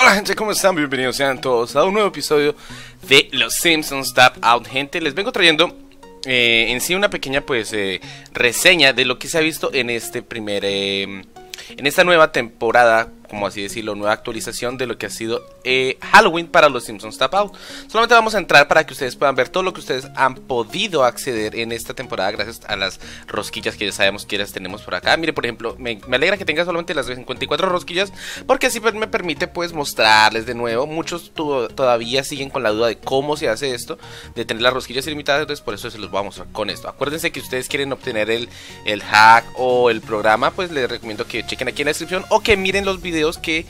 Hola gente, ¿cómo están? Bienvenidos sean todos a un nuevo episodio de Los Simpsons Tap Out. Gente, les vengo trayendo en sí una pequeña reseña de lo que se ha visto en este en esta nueva temporada, como así decirlo, nueva actualización de lo que ha sido Halloween para los Simpsons Tap Out. Solamente vamos a entrar para que ustedes puedan ver todo lo que ustedes han podido acceder en esta temporada gracias a las rosquillas que ya sabemos que las tenemos por acá. Mire, por ejemplo, me alegra que tenga solamente las 54 rosquillas, porque así me permite pues mostrarles de nuevo. Muchos todavía siguen con la duda de cómo se hace esto, de tener las rosquillas ilimitadas, entonces por eso se los voy a mostrar con esto. Acuérdense que ustedes quieren obtener el hack o el programa, pues les recomiendo que chequen aquí en la descripción o que miren los videos que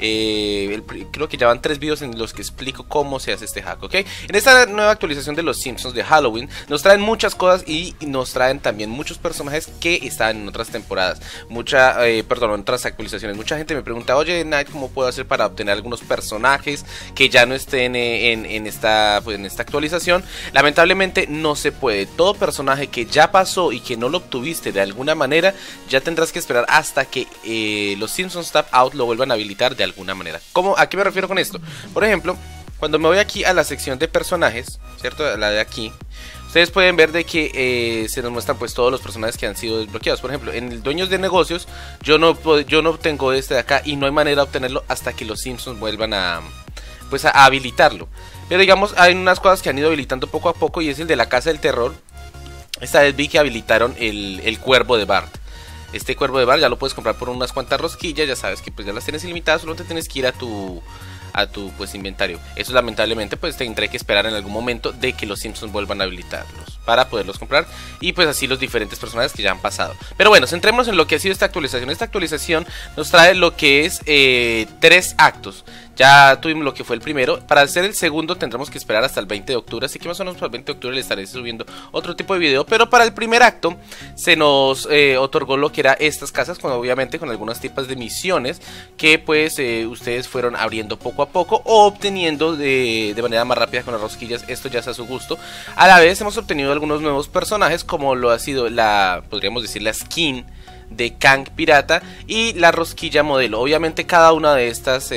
creo que ya van 3 videos en los que explico cómo se hace este hack, ¿ok? En esta nueva actualización de los Simpsons de Halloween nos traen muchas cosas y nos traen también muchos personajes que estaban en otras temporadas, en otras actualizaciones. Mucha gente me pregunta, oye Night, ¿cómo puedo hacer para obtener algunos personajes que ya no estén en esta actualización? Lamentablemente no se puede. Todo personaje que ya pasó y que no lo obtuviste de alguna manera, ya tendrás que esperar hasta que los Simpsons Tap Out lo vuelvan a habilitar de alguna manera. ¿A qué me refiero con esto? Por ejemplo, cuando me voy aquí a la sección de personajes, ¿cierto? La de aquí, ustedes pueden ver de que se nos muestran pues todos los personajes que han sido desbloqueados. Por ejemplo, en el Dueños de Negocios yo no tengo este de acá y no hay manera de obtenerlo hasta que los Simpsons vuelvan a habilitarlo. Pero digamos, hay unas cosas que han ido habilitando poco a poco y es el de la Casa del Terror. Esta vez vi que habilitaron el Cuervo de Bart. Este Cuervo de Bart ya lo puedes comprar por unas cuantas rosquillas, ya sabes que pues ya las tienes ilimitadas, solo te tienes que ir a tu pues inventario. Eso lamentablemente pues tendré que esperar en algún momento de que los Simpsons vuelvan a habilitarlos para poderlos comprar y pues así los diferentes personajes que ya han pasado. Pero bueno, centrémonos en lo que ha sido esta actualización. Esta actualización nos trae lo que es 3 actos. Ya tuvimos lo que fue el primero. Para hacer el segundo tendremos que esperar hasta el 20 de octubre. Así que más o menos para el 20 de octubre le estaré subiendo otro tipo de video. Pero para el primer acto se nos otorgó lo que era estas casas, obviamente con algunas tipos de misiones que pues ustedes fueron abriendo poco a poco o obteniendo de manera más rápida con las rosquillas. Esto ya es a su gusto. A la vez hemos obtenido algunos nuevos personajes, como lo ha sido podríamos decir la skin de Kang Pirata y la rosquilla modelo. Obviamente cada una de estas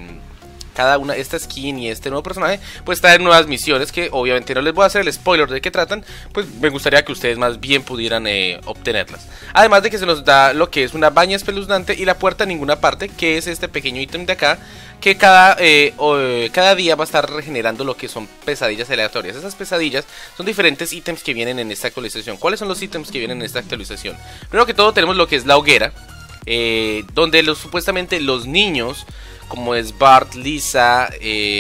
esta skin y este nuevo personaje pues traen nuevas misiones que obviamente no les voy a hacer el spoiler de qué tratan, pues me gustaría que ustedes más bien pudieran obtenerlas. Además de que se nos da lo que es una baña espeluznante y la puerta a ninguna parte, que es este pequeño ítem de acá, que cada día va a estar regenerando lo que son pesadillas aleatorias. Esas pesadillas son diferentes ítems que vienen en esta actualización. ¿Cuáles son los ítems que vienen en esta actualización? Primero que todo tenemos lo que es la hoguera, donde supuestamente los niños, como es Bart, Lisa,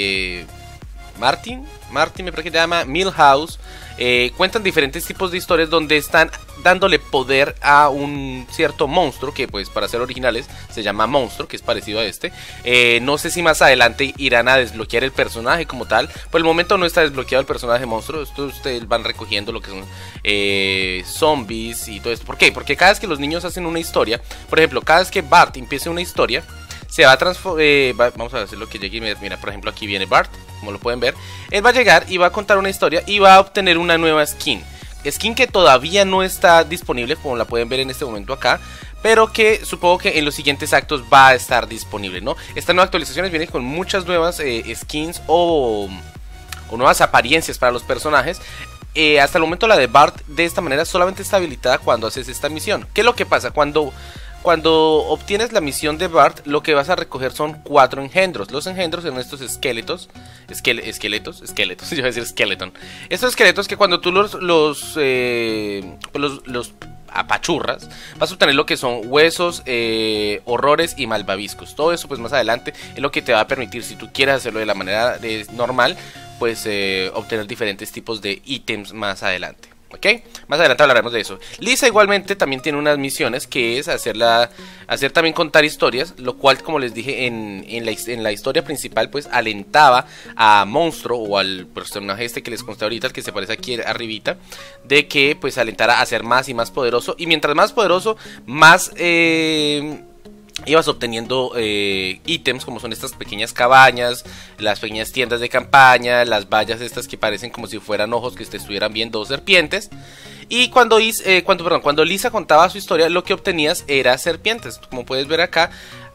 Martin me parece que se llama, Milhouse, cuentan diferentes tipos de historias donde están dándole poder a un cierto monstruo que pues para ser originales se llama monstruo, que es parecido a este. No sé si más adelante irán a desbloquear el personaje como tal. Por el momento no está desbloqueado el personaje monstruo. Esto ustedes van recogiendo lo que son zombies y todo esto. ¿Por qué? Porque cada vez que los niños hacen una historia, por ejemplo, cada vez que Bart empiece una historia, se va a transformar. Vamos a hacer lo que llegue. Mira, por ejemplo, aquí viene Bart, como lo pueden ver. Él va a llegar y va a contar una historia y va a obtener una nueva skin. Skin que todavía no está disponible, como la pueden ver en este momento acá, pero que supongo que en los siguientes actos va a estar disponible, ¿no? Esta nueva actualización viene con muchas nuevas skins o nuevas apariencias para los personajes. Hasta el momento la de Bart de esta manera solamente está habilitada cuando haces esta misión. ¿Qué es lo que pasa? Cuando obtienes la misión de Bart, lo que vas a recoger son 4 engendros. Los engendros son estos esqueletos, yo iba a decir skeleton. Estos esqueletos que cuando tú los apachurras, vas a obtener lo que son huesos, horrores y malvaviscos. Todo eso pues más adelante es lo que te va a permitir, si tú quieres hacerlo de la manera normal, pues obtener diferentes tipos de ítems más adelante. ¿Ok? Más adelante hablaremos de eso. Lisa igualmente también tiene unas misiones, que es hacer también contar historias, lo cual, como les dije en la historia principal, pues alentaba a Monstruo o al personaje este que les conté ahorita, el que se parece aquí arribita, de que pues alentara a ser más y más poderoso, y mientras más poderoso, más ibas obteniendo ítems, como son estas pequeñas cabañas, las pequeñas tiendas de campaña, las vallas estas que parecen como si fueran ojos que te estuvieran viendo, serpientes. Y cuando Lisa contaba su historia, lo que obtenías era serpientes. Como puedes ver acá,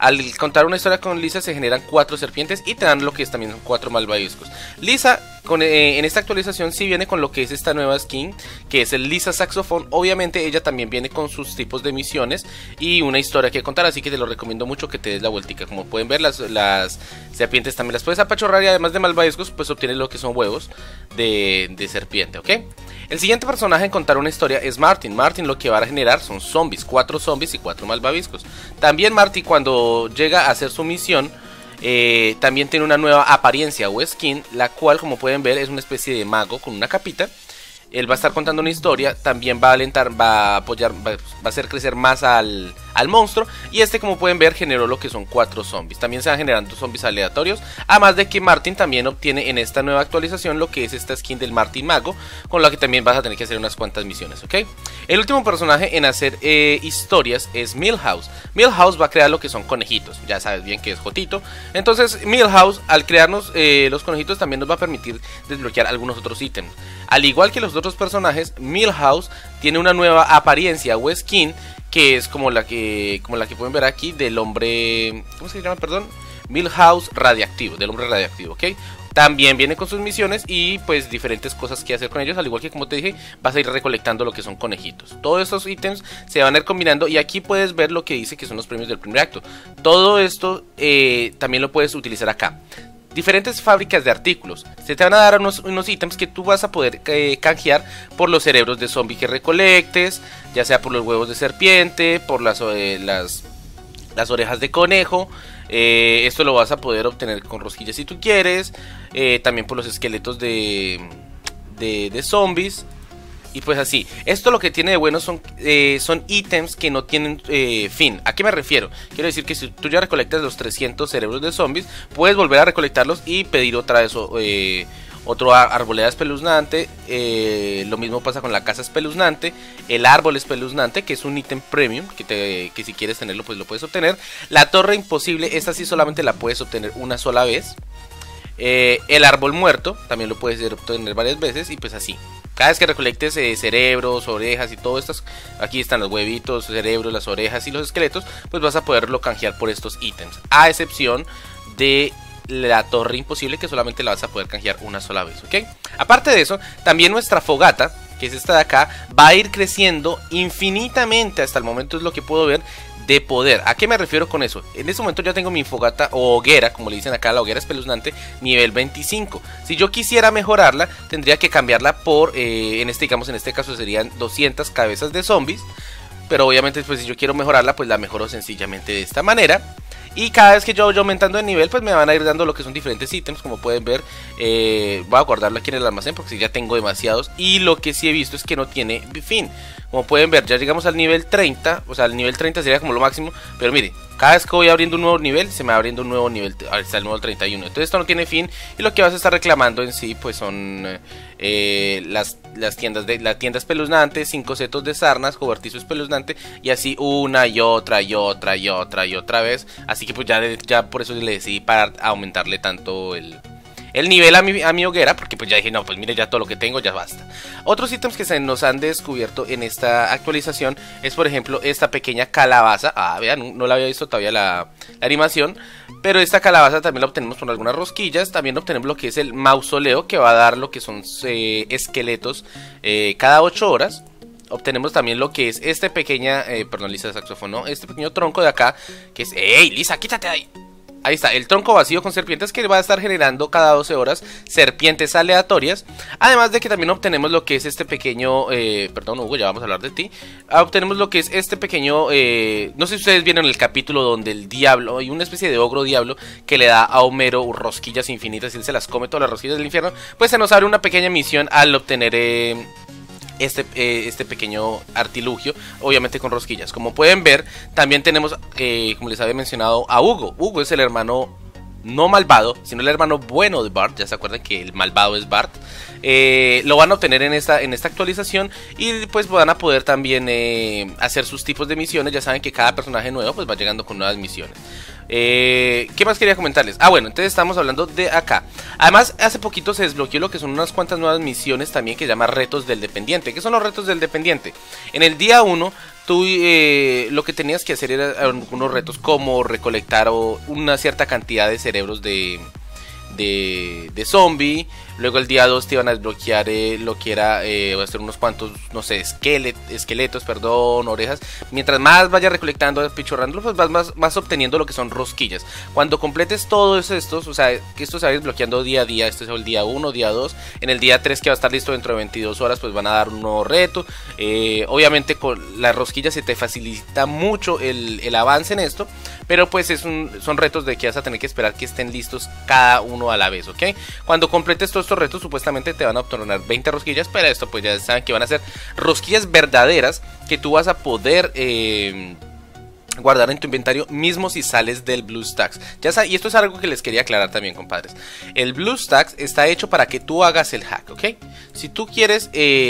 Al contar una historia con Lisa se generan 4 serpientes y te dan lo que es también son 4 malvaviscos. Lisa en esta actualización sí viene con lo que es esta nueva skin, que es el Lisa Saxophone. Obviamente ella también viene con sus tipos de misiones y una historia que contar, así que te lo recomiendo mucho que te des la vueltica. Como pueden ver, las serpientes también las puedes apachurrar y además de malvaviscos pues obtienes lo que son huevos de serpiente, ¿ok? El siguiente personaje en contar una historia es Martin. Martin lo que va a generar son zombies, 4 zombies y 4 malvaviscos. También Martin, cuando llega a hacer su misión, también tiene una nueva apariencia o skin, la cual, como pueden ver, es una especie de mago con una capita. Él va a estar contando una historia, también va a alentar, va a apoyar, va a hacer crecer más al monstruo. Y este, como pueden ver, generó lo que son 4 zombies. También se van generando zombies aleatorios. Además de que Martin también obtiene en esta nueva actualización lo que es esta skin del Martin Mago, con la que también vas a tener que hacer unas cuantas misiones, ¿ok? El último personaje en hacer historias es Milhouse. Milhouse va a crear lo que son conejitos, ya sabes bien que es Jotito. Entonces Milhouse, al crearnos los conejitos, también nos va a permitir desbloquear algunos otros ítems. Al igual que los otros personajes, Milhouse tiene una nueva apariencia o skin, que es como la que pueden ver aquí del hombre, ¿cómo se llama? Perdón, Milhouse radiactivo, del hombre radiactivo, ¿ok? También viene con sus misiones y pues diferentes cosas que hacer con ellos, al igual que, como te dije, vas a ir recolectando lo que son conejitos. Todos estos ítems se van a ir combinando y aquí puedes ver lo que dice que son los premios del primer acto. Todo esto también lo puedes utilizar acá. Diferentes fábricas de artículos. Se te van a dar unos ítems que tú vas a poder canjear por los cerebros de zombie que recolectes, ya sea por los huevos de serpiente, por las orejas de conejo. Esto lo vas a poder obtener con rosquillas si tú quieres. También por los esqueletos de zombies. Y pues así, esto lo que tiene de bueno son ítems que no tienen fin. ¿A qué me refiero? Quiero decir que si tú ya recolectas los 300 cerebros de zombies, puedes volver a recolectarlos y pedir otra vez otro arboleda espeluznante. Lo mismo pasa con la casa espeluznante, el árbol espeluznante, que es un ítem premium, que si quieres tenerlo pues lo puedes obtener. La torre imposible, esta sí solamente la puedes obtener una sola vez. El árbol muerto, también lo puedes obtener varias veces y pues así. Cada vez que recolectes cerebros, orejas y todo esto, aquí están los huevitos, cerebros, las orejas y los esqueletos, pues vas a poderlo canjear por estos ítems. A excepción de la torre imposible, que solamente la vas a poder canjear una sola vez, ¿ok? Aparte de eso, también nuestra fogata, que es esta de acá, va a ir creciendo infinitamente. Hasta el momento es lo que puedo ver de poder. ¿A qué me refiero con eso? En este momento ya tengo mi fogata o hoguera, como le dicen acá, la hoguera espeluznante, nivel 25. Si yo quisiera mejorarla, tendría que cambiarla por, en este caso serían 200 cabezas de zombies. Pero obviamente pues si yo quiero mejorarla, pues la mejoro sencillamente de esta manera. Y cada vez que yo vaya aumentando de nivel, pues me van a ir dando lo que son diferentes ítems. Como pueden ver, voy a guardarlo aquí en el almacén porque ya tengo demasiados. Y lo que sí he visto es que no tiene fin. Como pueden ver, ya llegamos al nivel 30. O sea, el nivel 30 sería como lo máximo. Pero mire, cada vez que voy abriendo un nuevo nivel, se me va abriendo un nuevo nivel. Ahora está el nuevo 31. Entonces esto no tiene fin. Y lo que vas a estar reclamando en sí, pues son las tiendas espeluznante, 5 setos de sarnas, cobertizo espeluznante. Y así una y otra y otra y otra y otra vez. Así que pues ya por eso le decidí parar a aumentarle tanto el nivel a mi hoguera, porque pues ya dije, no, pues mire, ya todo lo que tengo ya basta. Otros ítems que se nos han descubierto en esta actualización es, por ejemplo, esta pequeña calabaza. Vean, no la había visto todavía la animación, pero esta calabaza también la obtenemos con algunas rosquillas. También obtenemos lo que es el mausoleo, que va a dar lo que son esqueletos cada 8 horas. Obtenemos también lo que es este pequeña, perdón, Lisa de saxofón, ¿no? Este pequeño tronco de acá, que es, ¡ey, Lisa, quítate de ahí! Ahí está, el tronco vacío con serpientes que va a estar generando cada 12 horas serpientes aleatorias. Además de que también obtenemos lo que es este pequeño, perdón Hugo, ya vamos a hablar de ti. Obtenemos lo que es este pequeño, no sé si ustedes vieron el capítulo donde el diablo, hay una especie de ogro diablo que le da a Homero rosquillas infinitas y él se las come, todas las rosquillas del infierno. Pues se nos abre una pequeña misión al obtener este pequeño artilugio, obviamente con rosquillas. Como pueden ver, también tenemos, como les había mencionado, a Hugo. Hugo es el hermano no malvado, sino el hermano bueno de Bart. Ya se acuerdan que el malvado es Bart. Lo van a obtener en esta actualización y pues van a poder también hacer sus tipos de misiones. Ya saben que cada personaje nuevo pues va llegando con nuevas misiones. ¿Qué más quería comentarles? Ah, bueno, entonces estamos hablando de acá. Además, hace poquito se desbloqueó lo que son unas cuantas nuevas misiones también que llama retos del dependiente. ¿Qué son los retos del dependiente? En el día 1, tú lo que tenías que hacer era algunos retos como recolectar una cierta cantidad de cerebros de zombie. Luego el día 2 te iban a desbloquear lo que era hacer unos cuantos, no sé, esqueletos, perdón, orejas. Mientras más vayas recolectando, pichorrando, pues vas más obteniendo lo que son rosquillas. Cuando completes todos estos, o sea, que esto se va desbloqueando día a día. Este es el día 1, día 2. En el día 3, que va a estar listo dentro de 22 horas, pues van a dar un nuevo reto. Obviamente con las rosquillas se te facilita mucho el avance en esto. Pero pues son retos de que vas a tener que esperar que estén listos cada uno a la vez, ¿ok? Cuando completes todos estos retos, supuestamente te van a obtener 20 rosquillas. Pero esto pues ya saben que van a ser rosquillas verdaderas que tú vas a poder guardar en tu inventario mismo si sales del BlueStacks. Y esto es algo que les quería aclarar también, compadres. El BlueStacks está hecho para que tú hagas el hack, ¿ok? Si tú quieres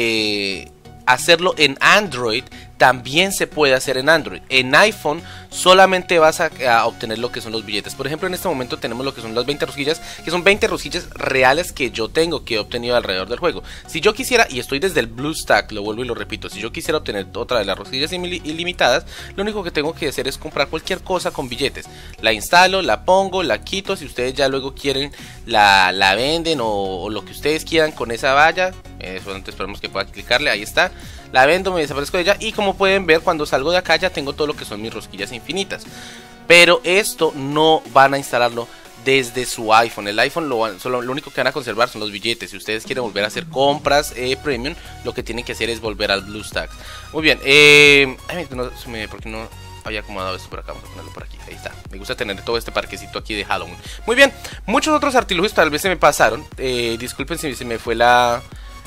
hacerlo en Android, también se puede hacer en Android. En iPhone solamente vas a obtener lo que son los billetes. Por ejemplo, en este momento tenemos lo que son las 20 rosquillas, que son 20 rosquillas reales que yo tengo, que he obtenido alrededor del juego. Si yo quisiera, y estoy desde el BlueStack, lo vuelvo y lo repito, si yo quisiera obtener otra de las rosquillas ilimitadas, lo único que tengo que hacer es comprar cualquier cosa con billetes. La instalo, la pongo, la quito. Si ustedes ya luego quieren, la venden o lo que ustedes quieran con esa valla. Solamente esperamos que pueda clicarle, ahí está. La vendo, me desaparezco de ella. Y como pueden ver, cuando salgo de acá ya tengo todo lo que son mis rosquillas infinitas. Pero esto no van a instalarlo desde su iPhone. El iPhone lo único que van a conservar son los billetes. Si ustedes quieren volver a hacer compras premium, lo que tienen que hacer es volver al BlueStacks. Muy bien, ¿por qué no había acomodado esto por acá? Vamos a ponerlo por aquí, ahí está. Me gusta tener todo este parquecito aquí de Halloween. Muy bien, muchos otros artilugios tal vez se me pasaron. Disculpen si se me fue las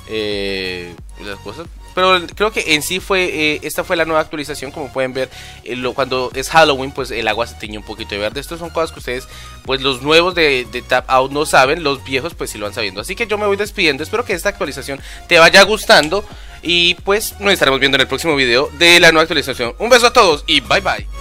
cosas. Pero creo que en sí esta fue la nueva actualización. Como pueden ver, cuando es Halloween, pues el agua se tiñe un poquito de verde. Estas son cosas que ustedes, pues los nuevos de Tap Out no saben. Los viejos pues sí lo van sabiendo. Así que yo me voy despidiendo. Espero que esta actualización te vaya gustando. Y pues nos estaremos viendo en el próximo video de la nueva actualización. Un beso a todos y bye bye.